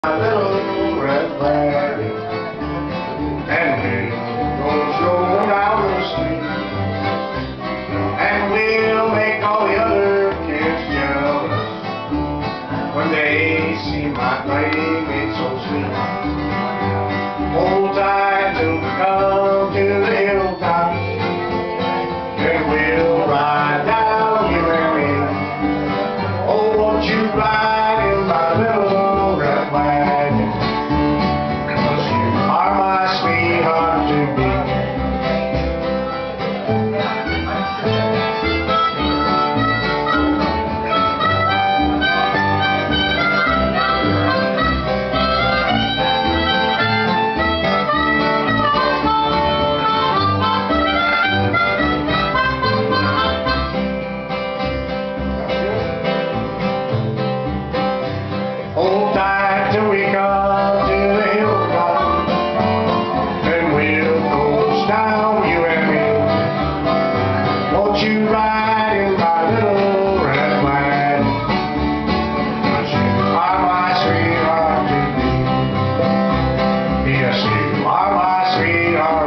My little red wagon, and we'll go strolling down the street, and we'll make all the other kids jealous when they see my playmate so sweet. Hold tight till we come to the hilltops, and we'll ride down you and me. Oh, won't you ride in my little red wagon? 'Cause you are my sweetheart to be. Hold tight till we come to the hilltop, and we'll coast down you and me. Won't you ride in my little red wagon? 'Cause you are my sweetheart to be. Yes, you are my sweetheart.